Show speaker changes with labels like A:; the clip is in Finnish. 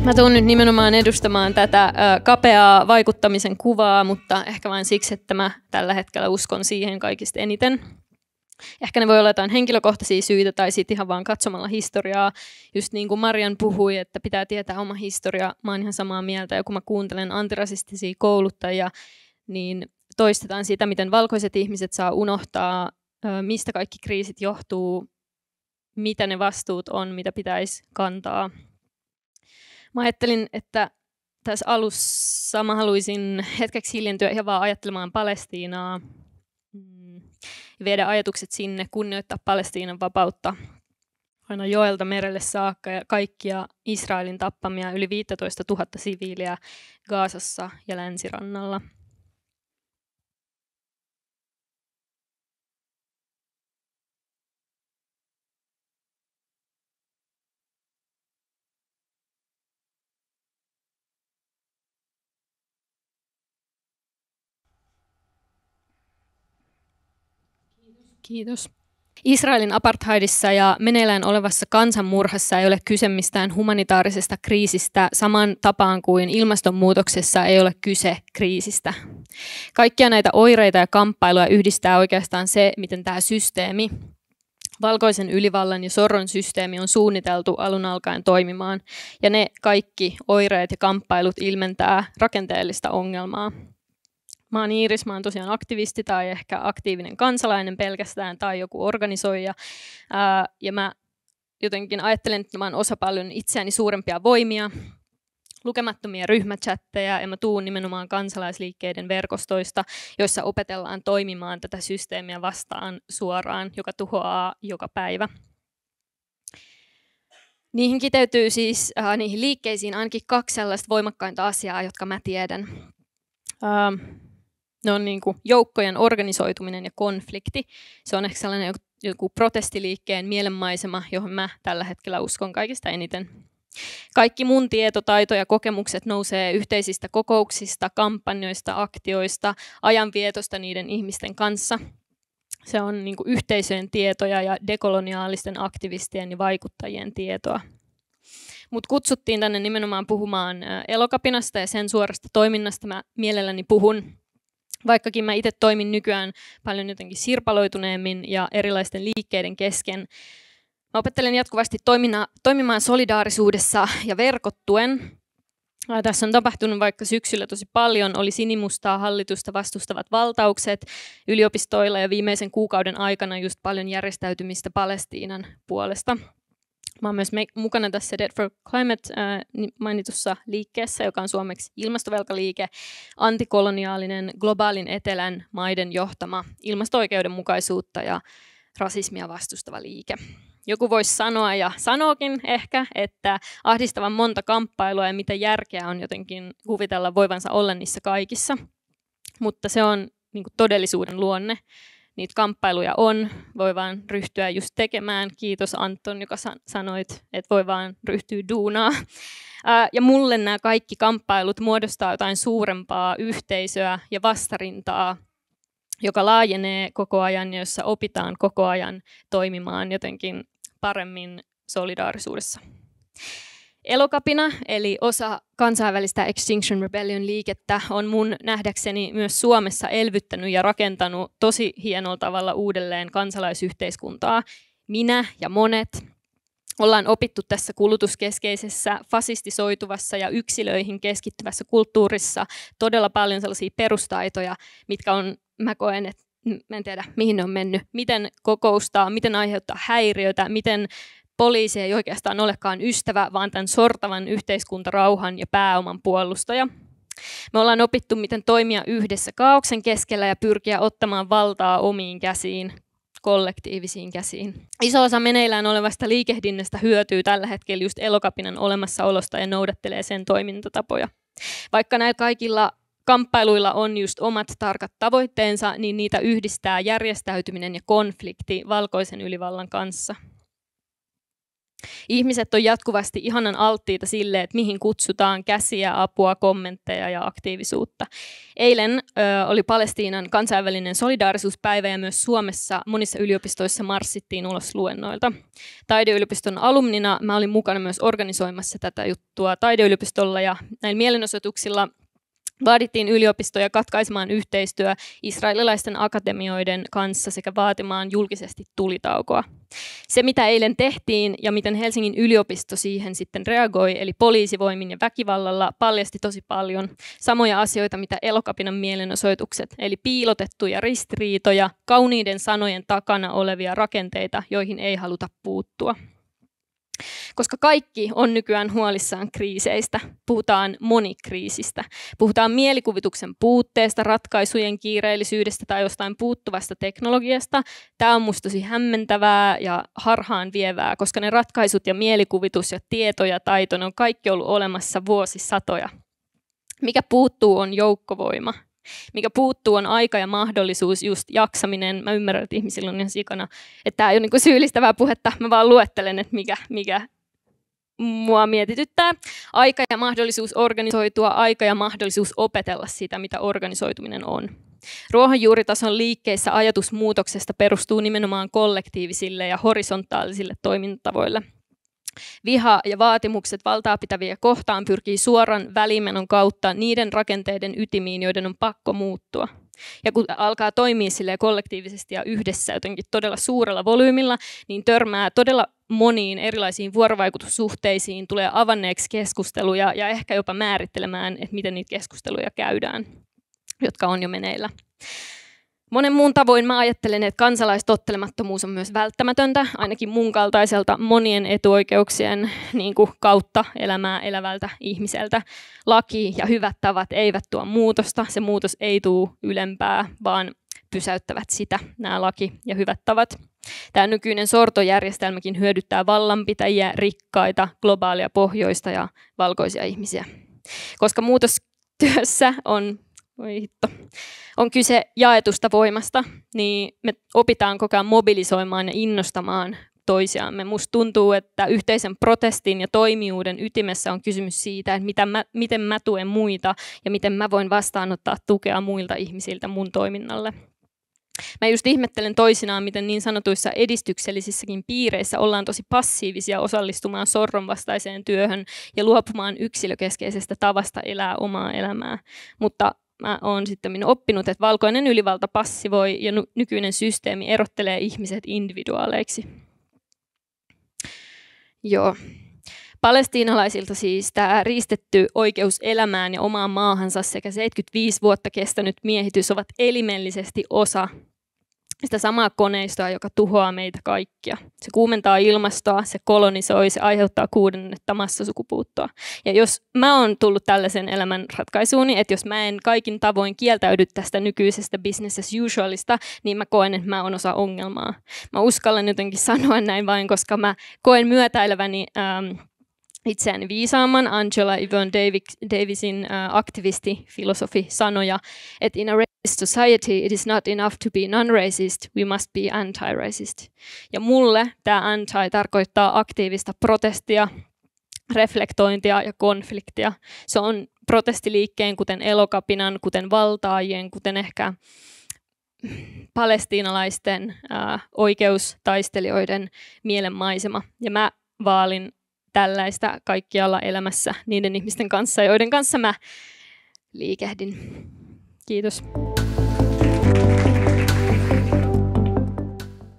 A: Mä tuun nyt nimenomaan edustamaan tätä kapeaa vaikuttamisen kuvaa, mutta ehkä vain siksi, että mä tällä hetkellä uskon siihen kaikista eniten. Ehkä ne voi olla jotain henkilökohtaisia syitä tai sitten ihan vaan katsomalla historiaa. Just niin kuin Marian puhui, että pitää tietää oma historia. Mä oon ihan samaa mieltä. Ja kun mä kuuntelen antirasistisia kouluttajia, niin toistetaan sitä, miten valkoiset ihmiset saa unohtaa, mistä kaikki kriisit johtuu, mitä ne vastuut on, mitä pitäisi kantaa. Mä ajattelin, että tässä alussa mä haluaisin hetkeksi hiljentyä ihan vaan ajattelemaan Palestiinaa, viedä ajatukset sinne, kunnioittaa Palestiinan vapautta aina joelta merelle saakka ja kaikkia Israelin tappamia yli 15 000 siviiliä Gazassa ja Länsirannalla. Kiitos. Israelin apartheidissa ja meneillään olevassa kansanmurhassa ei ole kyse mistään humanitaarisesta kriisistä saman tapaan kuin ilmastonmuutoksessa ei ole kyse kriisistä. Kaikkia näitä oireita ja kamppailuja yhdistää oikeastaan se, miten tämä systeemi, valkoisen ylivallan ja sorron systeemi on suunniteltu alun alkaen toimimaan. Ja ne kaikki oireet ja kamppailut ilmentää rakenteellista ongelmaa. Mä oon Iiris, mä oon tosiaan aktivisti tai ehkä aktiivinen kansalainen pelkästään tai joku organisoija. Ja mä jotenkin ajattelen, että mä oon osa paljon itseäni suurempia voimia, lukemattomia ryhmächatteja ja mä tuun nimenomaan kansalaisliikkeiden verkostoista, joissa opetellaan toimimaan tätä systeemiä vastaan suoraan, joka tuhoaa joka päivä. Niihin kiteytyy siis niihin liikkeisiin ainakin 2 sellaista voimakkainta asiaa, jotka mä tiedän. Ne on niin kuin joukkojen organisoituminen ja konflikti. Se on ehkä sellainen joku protestiliikkeen mielenmaisema, johon mä tällä hetkellä uskon kaikista eniten. Kaikki mun tieto, taito ja kokemukset nousee yhteisistä kokouksista, kampanjoista, aktioista, ajanvietosta niiden ihmisten kanssa. Se on niin kuin yhteisöjen tietoja ja dekoloniaalisten aktivistien ja vaikuttajien tietoa. Mut kutsuttiin tänne nimenomaan puhumaan Elokapinasta ja sen suorasta toiminnasta. Mä mielelläni puhun, vaikkakin mä itse toimin nykyään paljon jotenkin sirpaloituneemmin ja erilaisten liikkeiden kesken. Mä opettelen jatkuvasti toimimaan solidaarisuudessa ja verkottuen. Tässä on tapahtunut vaikka syksyllä tosi paljon, oli sinimustaa hallitusta vastustavat valtaukset yliopistoilla ja viimeisen kuukauden aikana just paljon järjestäytymistä Palestiinan puolesta. Mä oon myös mukana tässä Dead for Climate mainitussa liikkeessä, joka on suomeksi ilmastovelkaliike, antikoloniaalinen globaalin etelän maiden johtama ilmasto-oikeudenmukaisuutta ja rasismia vastustava liike. Joku voisi sanoa ja sanookin ehkä, että ahdistavan monta kamppailua ja mitä järkeä on jotenkin kuvitella voivansa olla niissä kaikissa, mutta se on niin kuin todellisuuden luonne. Niitä kamppailuja on, voi vaan ryhtyä just tekemään. Kiitos Anton, joka sanoit, että voi vaan ryhtyä duunaa. Ja mulle nämä kaikki kamppailut muodostaa jotain suurempaa yhteisöä ja vastarintaa, joka laajenee koko ajan ja jossa opitaan koko ajan toimimaan jotenkin paremmin solidaarisuudessa. Elokapina, eli osa kansainvälistä Extinction Rebellion-liikettä, on mun nähdäkseni myös Suomessa elvyttänyt ja rakentanut tosi hienolla tavalla uudelleen kansalaisyhteiskuntaa. Minä ja monet ollaan opittu tässä kulutuskeskeisessä, fasistisoituvassa ja yksilöihin keskittyvässä kulttuurissa todella paljon sellaisia perustaitoja, mitkä on, mä koen, että mä en tiedä mihin ne on mennyt, miten kokoustaa, miten aiheuttaa häiriötä, miten poliisi ei oikeastaan olekaan ystävä, vaan tämän sortavan yhteiskuntarauhan ja pääoman puolustaja. Me ollaan opittu, miten toimia yhdessä kaaoksen keskellä ja pyrkiä ottamaan valtaa omiin käsiin, kollektiivisiin käsiin. Iso osa meneillään olevasta liikehdinnästä hyötyy tällä hetkellä just Elokapinan olemassaolosta ja noudattelee sen toimintatapoja. Vaikka näillä kaikilla kamppailuilla on just omat tarkat tavoitteensa, niin niitä yhdistää järjestäytyminen ja konflikti valkoisen ylivallan kanssa. Ihmiset on jatkuvasti ihanan alttiita sille, että mihin kutsutaan käsiä, apua, kommentteja ja aktiivisuutta. Eilen oli Palestiinan kansainvälinen solidaarisuuspäivä ja myös Suomessa monissa yliopistoissa marssittiin ulos luennoilta. Taideyliopiston alumnina mä olin mukana myös organisoimassa tätä juttua taideyliopistolla ja näillä mielenosoituksilla vaadittiin yliopistoja katkaisemaan yhteistyö israelilaisten akatemioiden kanssa sekä vaatimaan julkisesti tulitaukoa. Se, mitä eilen tehtiin ja miten Helsingin yliopisto siihen sitten reagoi, eli poliisivoimin ja väkivallalla, paljasti tosi paljon samoja asioita, mitä Elokapinan mielenosoitukset, eli piilotettuja ristiriitoja, kauniiden sanojen takana olevia rakenteita, joihin ei haluta puuttua. Koska kaikki on nykyään huolissaan kriiseistä, puhutaan monikriisistä. Puhutaan mielikuvituksen puutteesta, ratkaisujen kiireellisyydestä tai jostain puuttuvasta teknologiasta. Tämä on musta tosi hämmentävää ja harhaan vievää, koska ne ratkaisut ja mielikuvitus ja tieto ja taito, ne on kaikki ollut olemassa vuosisatoja. Mikä puuttuu on joukkovoima. Mikä puuttuu on aika ja mahdollisuus, just jaksaminen. Mä ymmärrän, että ihmisillä on ihan sikana, että tämä ei ole niinku syyllistävää puhetta. Mä vaan luettelen, että mikä mua mietityttää. Aika ja mahdollisuus organisoitua, aika ja mahdollisuus opetella sitä, mitä organisoituminen on. Ruohonjuuritason liikkeissä ajatus muutoksesta perustuu nimenomaan kollektiivisille ja horisontaalisille toimintatavoille. Viha ja vaatimukset valtaa pitäviä kohtaan pyrkii suoran välimenon kautta niiden rakenteiden ytimiin, joiden on pakko muuttua. Ja kun alkaa toimia kollektiivisesti ja yhdessä jotenkin todella suurella volyymilla, niin törmää todella moniin erilaisiin vuorovaikutussuhteisiin, tulee avanneeksi keskusteluja ja ehkä jopa määrittelemään, että miten niitä keskusteluja käydään, jotka on jo meneillä. Monen muun tavoin mä ajattelen, että kansalaistottelemattomuus on myös välttämätöntä, ainakin mun kaltaiselta monien etuoikeuksien kautta elämää elävältä ihmiseltä. Laki ja hyvät tavat eivät tuo muutosta, se muutos ei tule ylempää, vaan pysäyttävät sitä, nämä laki ja hyvät tavat. Tämä nykyinen sortojärjestelmäkin hyödyttää vallanpitäjiä, rikkaita, globaalia pohjoista ja valkoisia ihmisiä. Koska muutostyössä on kyse jaetusta voimasta, niin me opitaan koko ajan mobilisoimaan ja innostamaan toisiamme. Musta tuntuu, että yhteisen protestin ja toimijuuden ytimessä on kysymys siitä, että miten mä tuen muita ja miten mä voin vastaanottaa tukea muilta ihmisiltä mun toiminnalle. Mä just ihmettelen toisinaan, miten niin sanotuissa edistyksellisissäkin piireissä ollaan tosi passiivisia osallistumaan sorron vastaiseen työhön ja luopumaan yksilökeskeisestä tavasta elää omaa elämää. Mutta mä oon sitten oppinut, että valkoinen ylivalta passivoi ja nykyinen systeemi erottelee ihmiset individuaaleiksi. Joo. Palestiinalaisilta siis tämä riistetty oikeus elämään ja omaan maahansa sekä 75 vuotta kestänyt miehitys ovat elimellisesti osa sitä samaa koneistoa, joka tuhoaa meitä kaikkia. Se kuumentaa ilmastoa, se kolonisoi, se aiheuttaa 6. massasukupuuttoa. Ja jos mä oon tullut tällaisen elämän ratkaisuuni, että jos mä en kaikin tavoin kieltäydy tästä nykyisestä business as usualista, niin mä koen, että mä oon osa ongelmaa. Mä uskallan jotenkin sanoa näin vain, koska mä koen myötäileväni itseäni viisaamman Angela Yvonne Davisin aktivistifilosofi sanoja, että in a racist society it is not enough to be non-racist, we must be anti-racist. Ja mulle tämä anti tarkoittaa aktiivista protestia, reflektointia ja konfliktia. Se on protestiliikkeen, kuten Elokapinan, kuten valtaajien, kuten ehkä palestiinalaisten oikeustaistelijoiden mielenmaisema. Ja mä vaalin tällaista kaikkialla elämässä niiden ihmisten kanssa, joiden kanssa mä liikehdin. Kiitos.